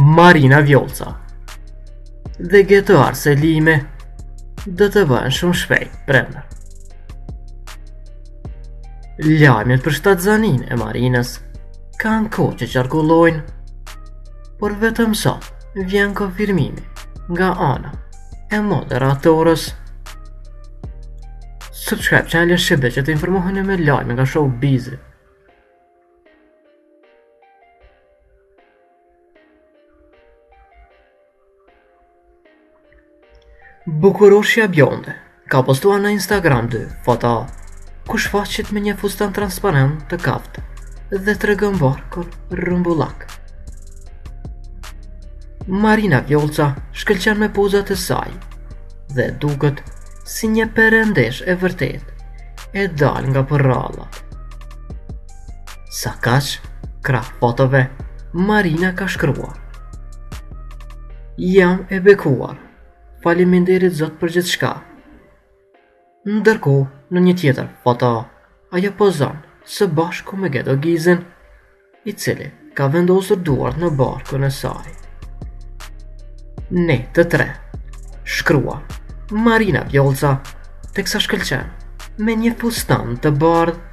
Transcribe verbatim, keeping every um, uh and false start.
Marina Vjolca. Dhe gjetuar se lime do të bëhen shumë shpejt premër. Lajmet për shtatzanin e Marinës kanë kohë që qarkullojnë, por vetëm sot vjen konfirmimi nga ana e moderatorës. Subscribe channelin Shqipe që të informoheni me lajme nga showbizi. Bukuroshja Bjonde ka postuar në Instagram dy foto ku shfaqet me një fustan transparent të kaftë dhe tregon barkun rrumbullak. Marina Vjolca shkëlqen me pozat e saj dhe duket si një perendesh e vërtet e dal nga përrallat. Sa kaq, krah fotove, Marina ka shkruar: "Jam e bekuar. Faleminderit Zot për gjithçka." Ndërkohë, në një tjetër foto, ajo pozon së bashku me Gedo Gizin, i cili ka vendosur duart në barkun e saj. Ne të tre, shkrua Marina Vjolca, teksa shkëlqen me një fustan të bardhë